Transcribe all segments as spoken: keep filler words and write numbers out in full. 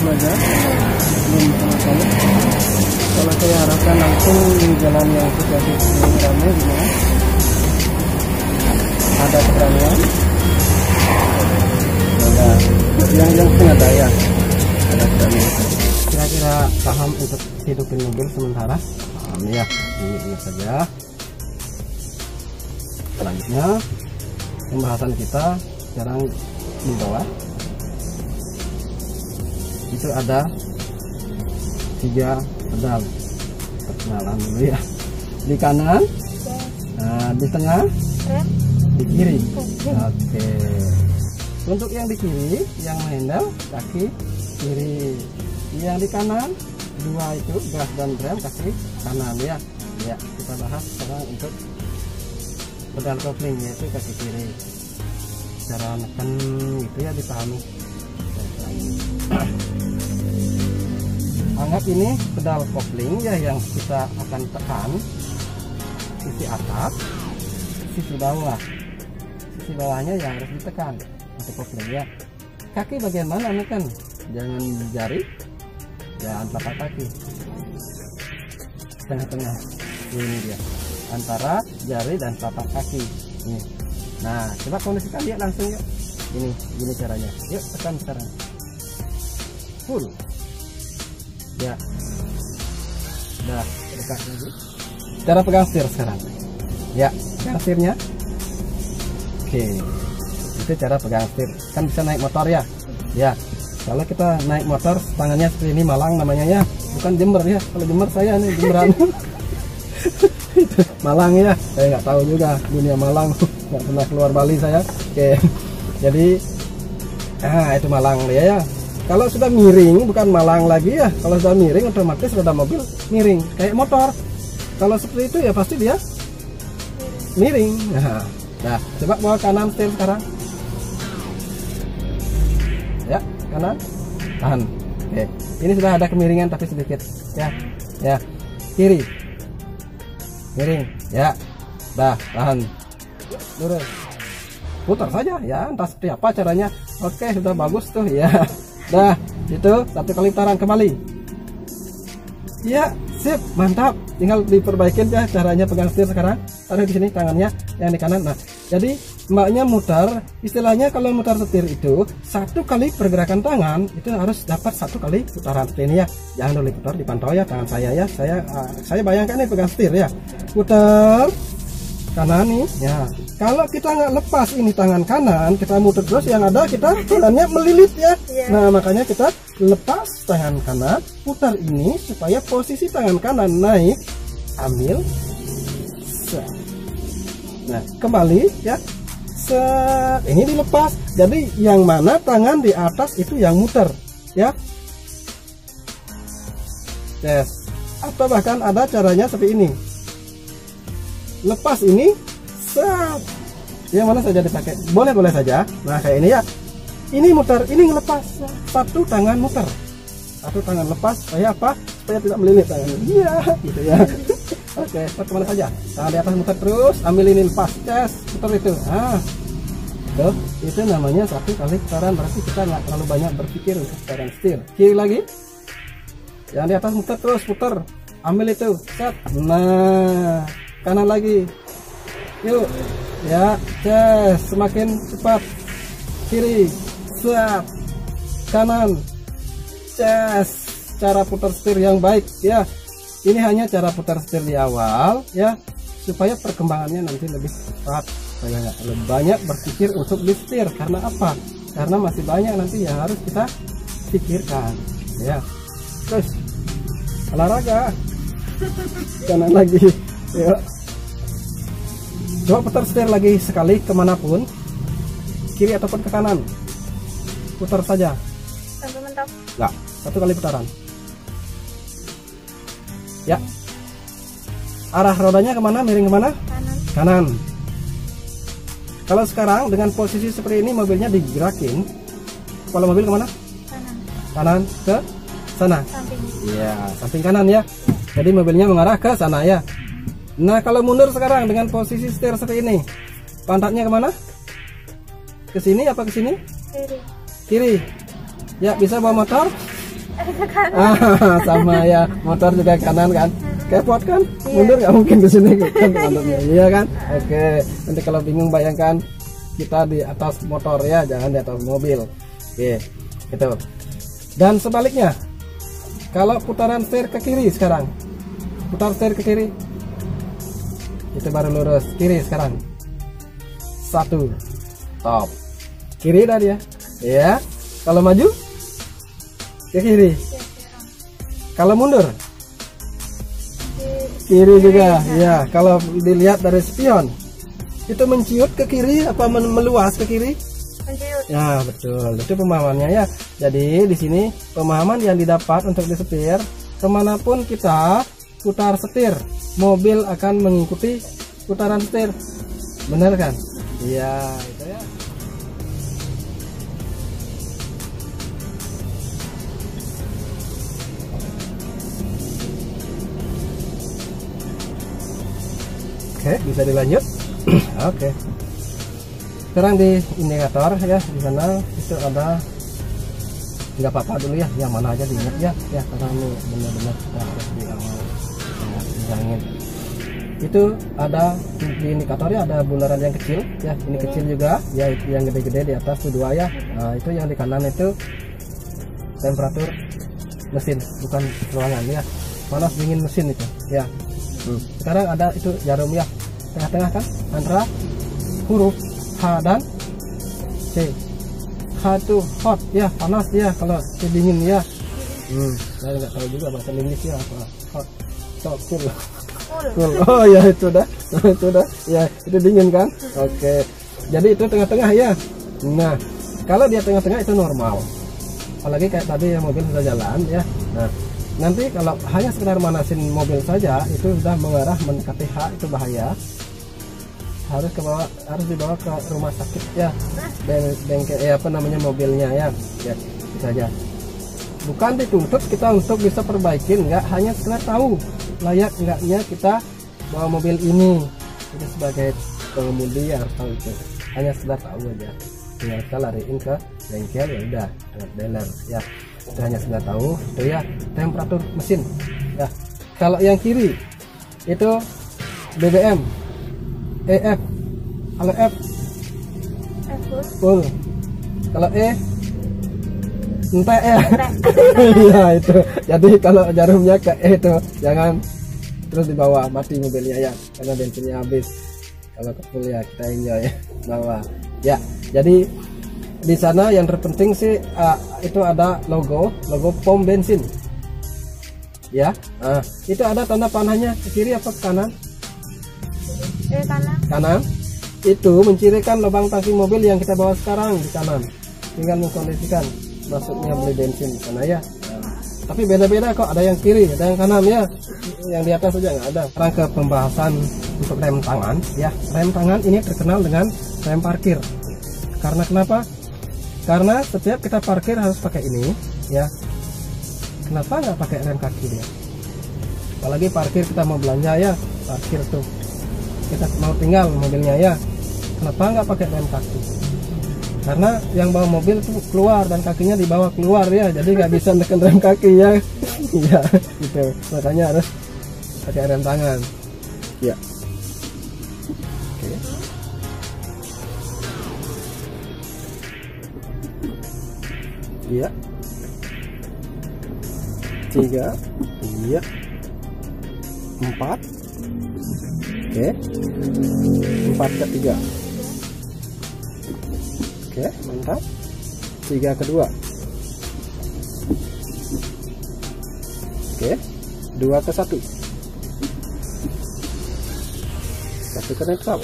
aja, belum sama sekali. Kalau saya harapkan langsung di jalan yang sudah ramai gitu ya, ada keberanian, ada yang yang setengah daya, ada keberanian. Kira-kira paham untuk hidupin mobil sementara? Paham ya, ini, ini saja. Selanjutnya pembahasan kita sekarang di bawah itu ada tiga pedal. Perkenalan dulu ya. Di kanan, nah, di tengah, di kiri. Oke. Untuk yang di kiri, yang handle kaki kiri. Yang di kanan, dua itu gas dan rem kaki kanan ya. Ya, kita bahas sekarang untuk pedal kopling, yaitu kaki kiri. Cara neken gitu ya, dipahami. Anggap ini pedal kopling ya, yang kita akan tekan sisi atas, sisi bawah. Sisi bawahnya yang harus ditekan untuk kopling ya. Kaki bagian mana neken? Jangan jari, jangan telapak kaki. Tengah-tengah ini dia, antara jari dan telapak kaki ini. Nah, coba kondisikan dia langsung ya. Ini, gini caranya. Yuk tekan sekarang. Full. Ya. Udah dekat lagi. Cara pegang setir sekarang. Ya, pegang setirnya. Oke. Itu cara pegang setir. Kan bisa naik motor ya. Ya. Kalau kita naik motor tangannya seperti ini, malang namanya ya. Bukan Jember ya. Kalau Jember saya nih Jemberan. Malang ya. Saya nggak tahu juga dunia Malang. Nggak pernah keluar Bali saya. Oke. Jadi ah itu Malang dia ya. Kalau sudah miring bukan malang lagi ya. Kalau sudah miring otomatis roda mobil miring kayak motor. Kalau seperti itu ya pasti dia miring. Nah, nah coba bawa kanan setir sekarang. Ya, kanan, tahan. Oke, ini sudah ada kemiringan tapi sedikit. Ya, ya, kiri, miring. Ya, dah tahan. Lurus. Putar saja ya, entah seperti apa caranya. Oke, sudah bagus tuh ya. Dah, itu satu kali putaran kembali. Ya, sip, mantap. Tinggal diperbaikin ya caranya pegang setir sekarang. Taruh di sini tangannya yang di kanan. Nah, jadi mbaknya mutar. Istilahnya kalau mutar setir itu satu kali pergerakan tangan itu harus dapat satu kali putaran seperti ini ya. Jangan dulu putar, dipantau ya tangan saya ya. Saya uh, saya bayangkan nih pegang setir ya. Putar kanan nih ya. Kalau kita nggak lepas ini tangan kanan, kita muter terus, yang ada kita tangannya melilit ya. Yeah. Nah makanya kita lepas tangan kanan, putar ini supaya posisi tangan kanan naik, ambil, set. Nah kembali ya, set. Ini dilepas. Jadi yang mana tangan di atas itu yang muter ya. Yes. Atau bahkan ada caranya seperti ini. Lepas ini, set. Yang mana saja dipakai, boleh boleh saja. Nah kayak ini ya, ini muter, ini ngelepas, satu tangan muter, satu tangan lepas. Supaya apa? Supaya tidak melilit tangan. Iya, gitu ya. Oke, putar kemana saja. Tangan di atas muter terus, ambil ini lepas, ces, putar itu. Ah, tuh, itu namanya satu kali putaran. Berarti kita nggak terlalu banyak berpikir untuk putaran setir. Kiri lagi, yang di atas muter terus, putar, ambil itu, set. Nah, kanan lagi. Yuk ya, yes, semakin cepat. Kiri, set. Kanan, yes. Cara putar setir yang baik ya. Ini hanya cara putar setir di awal ya, supaya perkembangannya nanti lebih cepat. Saya nggak lebih banyak berpikir untuk di setir. Karena apa? Karena masih banyak nanti yang harus kita pikirkan ya. Terus olahraga kanan lagi. Yuk. Coba putar setir lagi sekali kemanapun, kiri ataupun ke kanan, putar saja. Sampai mentok. Enggak, satu kali putaran. Ya. Arah rodanya kemana? Miring kemana? Kanan. Kanan. Kalau sekarang dengan posisi seperti ini mobilnya digerakin, kepala mobil kemana? Kanan. Kanan ke sana. Samping. Iya, samping kanan ya. Jadi mobilnya mengarah ke sana ya. Nah kalau mundur sekarang dengan posisi setir seperti ini, pantatnya kemana? Ke sini apa ke sini? Kiri. Kiri. Ya bisa bawa motor. Ah, sama ya, motor juga kanan kan. Kepot kan, mundur nggak mungkin ke sini kan, iya kan. Oke, nanti kalau bingung bayangkan kita di atas motor ya, jangan di atas mobil. Oke, itu. Dan sebaliknya, kalau putaran setir ke kiri sekarang, putar setir ke kiri, itu baru lurus kiri sekarang. Satu, top, kiri tadi ya. Ya, kalau maju ke kiri, kalau mundur kiri juga ya. Kalau dilihat dari spion itu menciut ke kiri apa meluas ke kiri? Menciut. Ya betul, itu pemahamannya ya. Jadi di sini pemahaman yang didapat untuk di setir, kemanapun kita putar setir, mobil akan mengikuti putaran setir, benar kan? Iya itu ya. Oke, bisa dilanjut. Oke. Sekarang di indikator ya, di sana itu ada, nggak apa-apa dulu ya, yang mana aja diingat ya, ya karena ini benar-benar kita harus di awal bilangin. Itu ada di indikatornya ada bundaran yang kecil ya, ini kecil juga ya, itu yang gede-gede di atas itu dua ya. Nah, itu yang di kanan itu temperatur mesin, bukan ruangan ya, panas dingin mesin itu ya. Hmm. Sekarang ada itu jarum ya, tengah-tengah kan antara huruf H dan C. H itu hot ya, panas ya, kalau C dingin ya. Hmm, saya nggak tahu juga bahasa Inggris ya apa hot, so, cool. Cool. Oh ya itu dah, itu dah ya, itu dingin kan. Oke, jadi itu tengah-tengah ya. Nah, kalau dia tengah-tengah itu normal, apalagi kayak tadi ya, mobil sudah jalan ya. Nah, nanti kalau hanya sekedar manasin mobil saja itu sudah mengarah mendekati H, itu bahaya. Harus ke bawah, harus dibawa ke rumah sakit ya, bengkel eh, apa namanya mobilnya ya, ya itu saja. Bukan dituntut kita untuk bisa perbaikin, nggak, hanya sekedar tahu layak enggaknya kita bawa mobil ini. Itu sebagai pengemudi ya harus tahu itu, hanya sekedar tahu aja. Tinggal kita lariin ke bengkel ya udah dengan dealer ya. Itu hanya sekedar tahu itu ya, temperatur mesin ya. Kalau yang kiri itu B B M, E F, kalau F full, kalau E entek ya. Iya itu, jadi kalau jarumnya ke E itu jangan terus dibawa, mati mobilnya ya, karena bensinnya habis. Kalau ke full ya kita enjoy bawa ya. Jadi di sana yang terpenting sih uh, itu ada logo logo pom bensin ya. Uh, itu ada tanda panahnya ke kiri apa ke kanan? Eh, kanan. Kanan. Itu mencirikan lubang tangki mobil yang kita bawa sekarang di kanan. Tinggal mengkondisikan masuknya beli bensin di sana ya. Nah, tapi beda-beda kok, ada yang kiri, ada yang kanan ya. Yang di atas saja nggak ada. Sekarang ke pembahasan untuk rem tangan ya. Rem tangan ini terkenal dengan rem parkir. Karena kenapa? Karena setiap kita parkir harus pakai ini ya. Kenapa nggak pakai rem kaki dia? Apalagi parkir kita mau belanja ya, parkir tuh kita mau tinggal mobilnya ya, kenapa nggak pakai rem kaki? Karena yang bawa mobil tuh keluar dan kakinya dibawa keluar ya, jadi nggak bisa neken rem kaki ya. Iya gitu, makanya harus pakai rem tangan ya. Oke. Iya, tiga, iya, empat. Oke, empat ketiga. Oke, mantap. Tiga kedua. Oke, dua ke satu. Satu ke netral.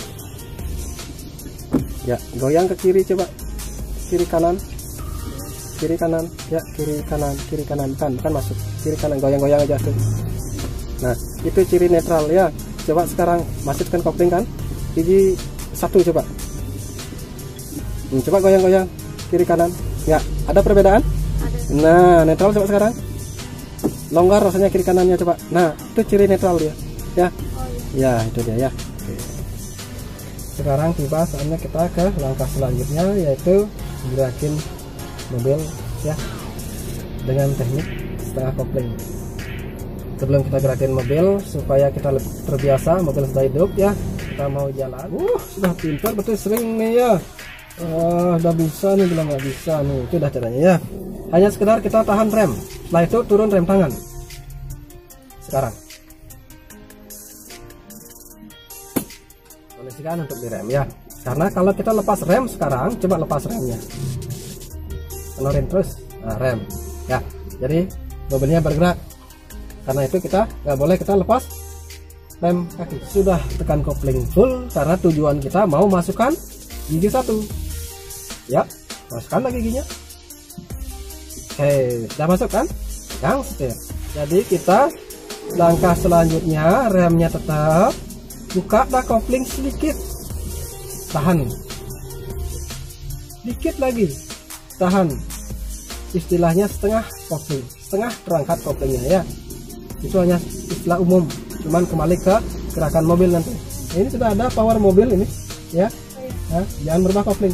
Ya, goyang ke kiri coba. Kiri kanan. Kiri kanan. Ya, kiri kanan, kiri kanan. Bukan, bukan masuk. Kiri kanan, goyang-goyang aja tuh. Nah, itu ciri netral ya. Coba sekarang masukkan kopling kan, gigi satu coba. Hmm, coba goyang-goyang kiri kanan. Ya, ada perbedaan? Ada. Nah, netral coba sekarang. Longgar rasanya kiri kanannya coba. Nah, itu ciri netral dia. Ya. Oh, iya. Ya, itu dia ya. Oke. Sekarang tiba saatnya kita ke langkah selanjutnya, yaitu gerakin mobil ya dengan teknik setengah kopling. Sebelum kita gerakin mobil supaya kita lebih terbiasa, mobil sudah hidup ya, kita mau jalan. Uh, sudah pintar betul, sering nih ya. Uh, udah bisa nih, bilang nggak bisa nih. Itu udah caranya ya. Hanya sekedar kita tahan rem. Setelah itu turun rem tangan. Sekarang kondisikan untuk direm ya. Karena kalau kita lepas rem sekarang, coba lepas remnya. Kenorin terus, nah, rem ya. Jadi mobilnya bergerak. Karena itu kita nggak boleh kita lepas rem kaki. Sudah tekan kopling full karena tujuan kita mau masukkan gigi satu. Ya, masukkan lagi giginya. Oke, sudah masuk kan? Pegang setir. Jadi kita langkah selanjutnya, remnya tetap, buka dah kopling sedikit, tahan, dikit lagi, tahan. Istilahnya setengah kopling, setengah perangkat koplingnya ya. Itu hanya istilah umum, cuman kembali ke gerakan mobil nanti. Ini sudah ada power mobil ini ya, ya jangan berubah kopling.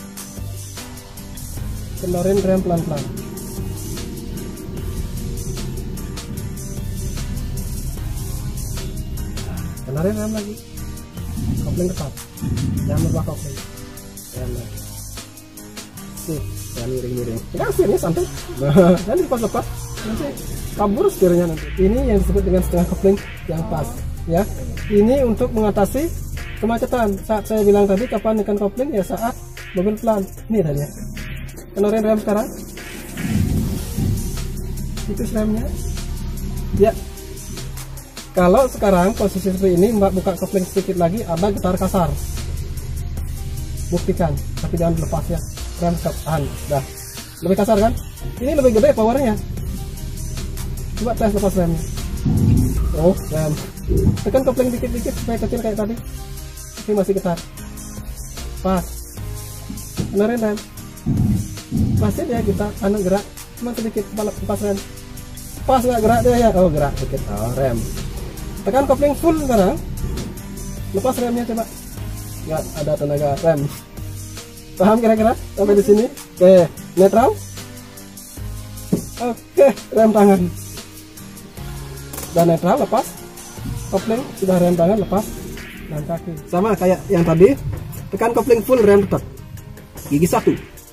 Kendorin rem pelan-pelan. Kendorin rem lagi, kopling tetap, jangan berubah kopling. Rem lagi. Sip, jangan miring-miring. Enggak sih, ini santai. Jangan dilepas-lepas, nanti kabur setirnya nanti. Ini yang disebut dengan setengah kopling yang pas ya. Ini untuk mengatasi kemacetan. Saat saya bilang tadi kapan tekan kopling ya saat mobil pelan. Ini tadi ya. Kenorin rem sekarang. Itu remnya. Ya. Kalau sekarang posisi seperti ini, Mbak buka kopling sedikit lagi, ada getar kasar. Buktikan, tapi jangan lepas ya. Rem tahan. Dah. Lebih kasar kan? Ini lebih gede powernya. Coba tes lepas remnya. Oh, rem. Tekan kopling dikit-dikit supaya kecil kayak tadi. Tapi masih getar. Pas. Kenorin rem. Masih dia kita anu gerak, cuma sedikit lepas rem. Pas nggak gerak dia ya? Oh gerak sedikit. Oh rem. Tekan kopling full sekarang. Lepas remnya coba. Nggak ada tenaga rem. Paham kira-kira sampai di sini? Oke, netral. Oke, rem tangan. Dan netral lepas. Kopling sudah rem tangan lepas. Dan kaki. Sama kayak yang tadi. Tekan kopling full rem tetap. Gigi satu.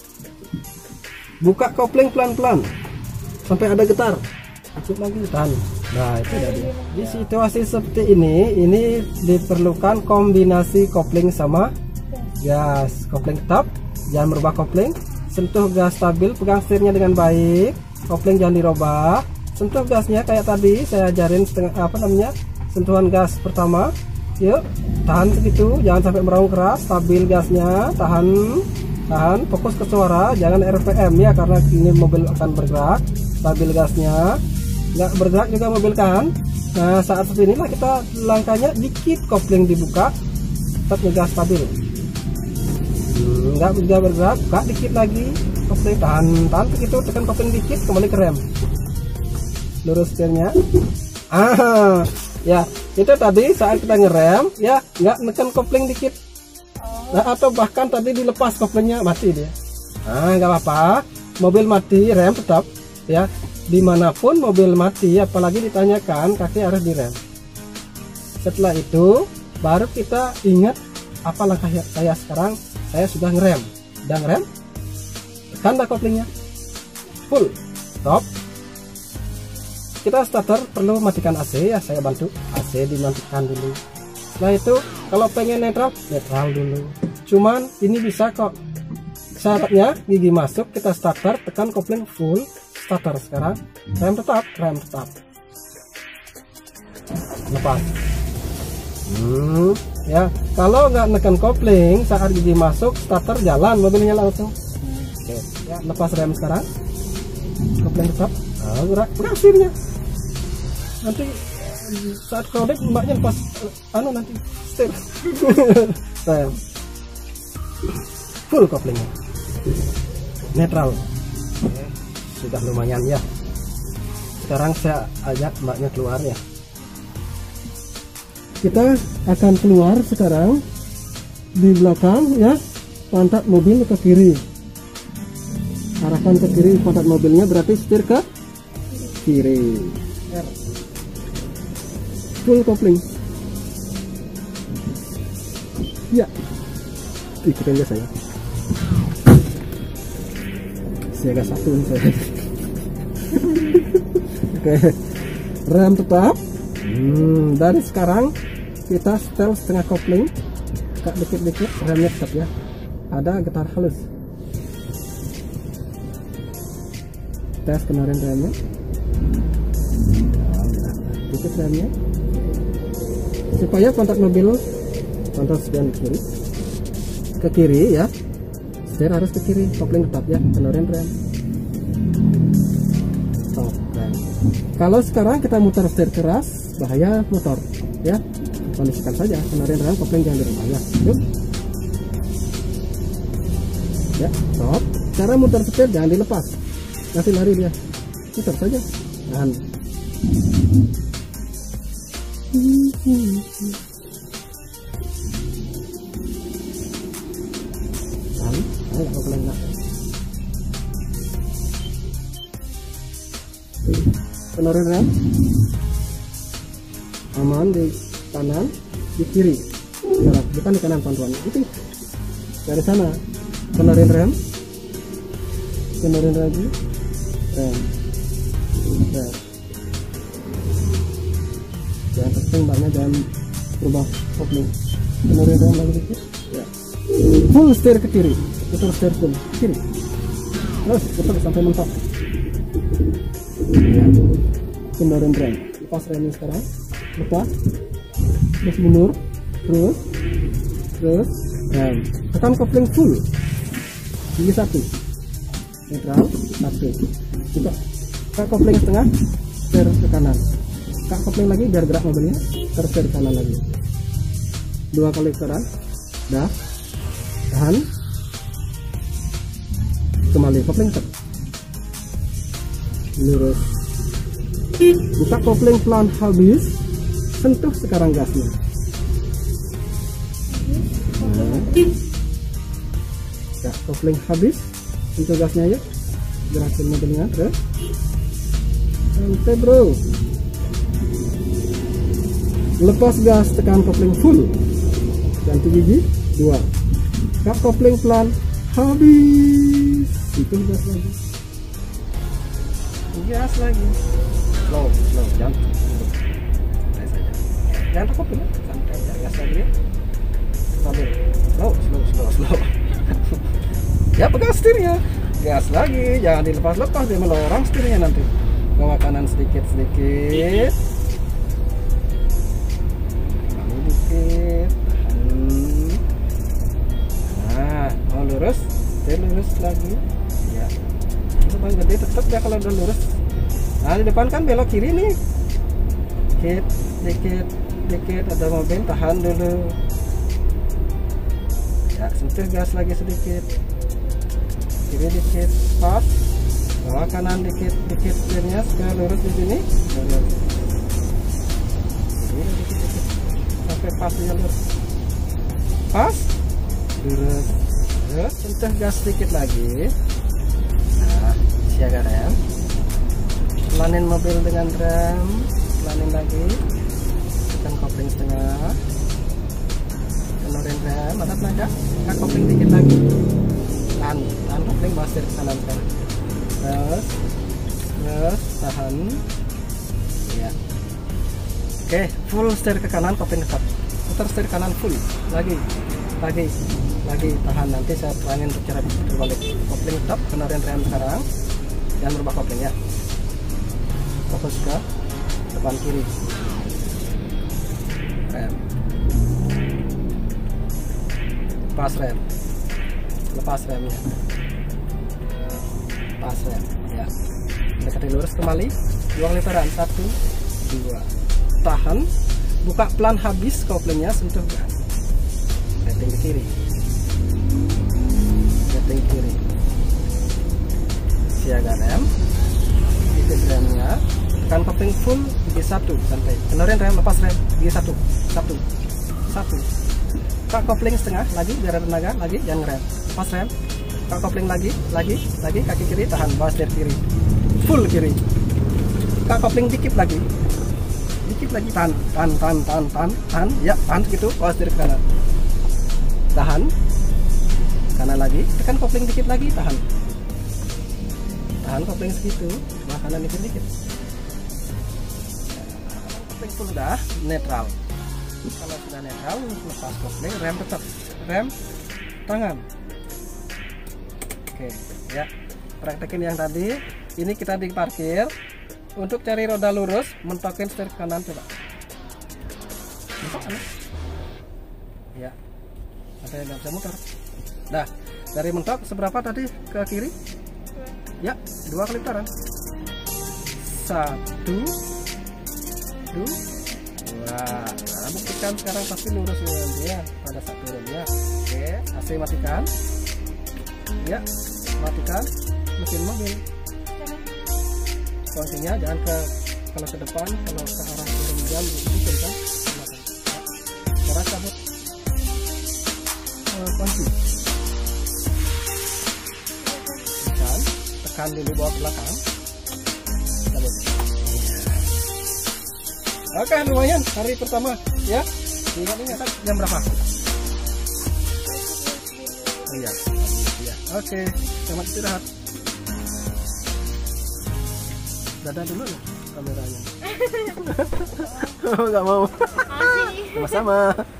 Buka kopling pelan-pelan sampai ada getar. Cukup lagi tahan. Nah itu jadi di situasi seperti ini, ini diperlukan kombinasi kopling sama gas. Kopling tetap, jangan merubah kopling. Sentuh gas stabil, pegang setirnya dengan baik. Kopling jangan dirubah. Sentuh gasnya kayak tadi saya ajarin setengah apa namanya sentuhan gas pertama. Yuk tahan segitu, jangan sampai meraung keras. Stabil gasnya, tahan. Tahan, fokus ke suara, jangan R P M ya, karena ini mobil akan bergerak. Stabil gasnya, nggak bergerak juga mobil kan. Nah saat seperti inilah kita langkahnya dikit kopling dibuka, tetap ngegas stabil. Hmm, nggak juga bergerak, buka dikit lagi, kopling tahan, tahan begitu, tekan kopling dikit, kembali ke rem. Lurus setirnya. Ah, ya itu tadi saat kita ngerem, ya nggak neken kopling dikit. Nah, atau bahkan tadi dilepas koplingnya mati dia. Nah nggak apa-apa, mobil mati rem tetap ya. Dimanapun mobil mati, apalagi ditanyakan kaki harus direm. Setelah itu baru kita ingat apa langkah saya sekarang. Saya sudah ngerem, udah ngerem, tekan dah koplingnya full, stop. Kita starter perlu matikan A C ya, saya bantu. A C dimatikan dulu. Setelah itu kalau pengen netral, netral dulu. Cuman ini bisa kok. Syaratnya gigi masuk, kita starter, tekan kopling full, starter sekarang. Rem tetap, rem tetap. Lepas. Hmm, ya. Kalau nggak nekan kopling, saat gigi masuk, starter jalan, mobilnya langsung. Oke, ya, lepas rem sekarang. Kopling tetap. Nah, gerak, gerak setirnya. Nanti saat crowded mbaknya lepas anu nanti setir. Rem full koplingnya, netral. Oke, sudah lumayan ya. Sekarang saya ajak mbaknya keluar ya. Kita akan keluar sekarang di belakang ya, pantat mobil ke kiri. Arahkan ke kiri pantat mobilnya, berarti setir ke kiri, R. Full kopling. Ya, ikutin aja saya. Siaga satu nih saya. Oke, rem tetap. Hmm, dari sekarang kita setel setengah kopling, kak dikit-dikit remnya tetap ya. Ada getar halus. Tes kenarin remnya. Dikit remnya. Supaya kontak mobil kontrol sekian ke kiri. Ke kiri ya. Setir harus ke kiri, kopling tetap ya, kenarin rem. Stop rem. Kalau sekarang kita muter setir keras, bahaya motor ya. Kondisikan saja, kenarin rem, kopling jangan dirubah ya. Yuk. Ya, stop. Cara muter setir jangan dilepas. Nanti lari dia. Muter saja. Tahan. Tahan. Ayo kopling nak. Kenarin rem. Aman di kanan, di kiri. Jarak, bukan di kanan pantuan. Itu dari sana. Kenarin rem, kenarin lagi, rem, rem. Jangan tersing bannya, jangan berubah kopling. Kenarin rem lagi dikit, ya. Full setir ke kiri, putar setir full kiri. Terus putar sampai mentok. Ya. Kenarin rem, lepas remnya sekarang, lepas, terus mundur, terus, terus, rem. Tekan kopling full. Gigi satu, netral satu, buka kak kopling setengah, setir ke kanan, kak kopling lagi biar gerak mobilnya, terus setir ke kanan lagi, dua kali ke kanan, dah, tahan, kembali kopling tetap, lurus, buka kopling pelan habis, sentuh sekarang gasnya. Nah. Ya, kopling habis, untuk gasnya ya, gerakin mobilnya terus, santai bro, lepas gas tekan kopling full, ganti gigi dua, kak kopling pelan habis, itu gas lagi, gas lagi, slow slow, jangan santai saja, jangan takut dulu, santai aja, gas lagi ya, stabil, slow slow slow slow. Ya pegang setirnya, gas lagi, jangan dilepas-lepas, dia melorong setirnya nanti. Bawa kanan sedikit-sedikit, kembali dikit, tahan. Nah, mau lurus, setir lurus lagi. Ya, itu paling gede tetap ya kalau udah lurus. Nah di depan kan belok kiri nih, dikit, dikit, dikit, ada mobil, tahan dulu. Ya, sentuh gas lagi sedikit. Kiri dikit, pas, bawa kanan dikit, dikit setirnya supaya lurus di sini, lurus. Kiri dikit, dikit, sampai pas dia lurus, pas, lurus, terus sentuh gas sedikit lagi. Nah, siaga rem, pelanin mobil dengan rem, pelanin lagi, tekan kopling setengah, keluarin rem, ada tenaga, tekan kopling dikit lagi. Tahan, tahan kopling, bawa setir ke kanan sekarang. Terus, terus tahan. Ya. Oke, full setir ke kanan, kopling tetap. Putar setir kanan full. Lagi, lagi, lagi. Tahan. Nanti saya terangin untuk cara berbalik. Kopling tetap, kenarin rem sekarang. Jangan berubah kopling ya. Fokus ke depan kiri. Rem. Lepas rem. Lepas remnya, pas rem, ya, dekati lurus kembali, buang literan, satu, dua, tahan, buka pelan habis koplingnya, sentuh gas, setting ke kiri, setting kiri, siaga rem, titik remnya, tekan kopling full, gigi satu, santai, keluarin rem, lepas rem, gigi satu, satu, satu, kak kopling setengah, lagi, biar ada tenaga, lagi, jangan ngerem. Pas rem, kak kopling lagi, lagi, lagi, kaki kiri, tahan, bawa setir kiri, full kiri, buka kopling dikit lagi, dikit lagi, tahan, tahan, tahan, tahan, tahan, tahan, ya, tahan segitu, awas dari kanan, tahan, kanan lagi, tekan kopling dikit lagi, tahan, tahan kopling segitu, nah kanan dikit dikit, kopling sudah netral, kalau sudah netral, lepas kopling, rem tetap, rem, tangan, oke, ya, praktekin yang tadi. Ini kita di parkir. Untuk cari roda lurus, mentokin setir kanan coba. Mentok kan? Ya. Ada yang nggak bisa muter. Nah, dari mentok seberapa tadi ke kiri? Ya, dua kali putaran. Satu, dua. Nah, buktikan sekarang pasti lurus ya pada saat turun ya. Oke, A C matikan. Ya, matikan mesin mobil. Kuncinya jangan ke kalau ke depan, kalau ke arah kemudian itu kan cara cabut uh, kunci tekan tekan dulu bawa belakang cabut. Oke, lumayan hari pertama ya. Ingat-ingat jam berapa? Iya, iya. Oke, selamat istirahat. Dadah dulu loh kameranya. Oh, nggak mau. Sama-sama.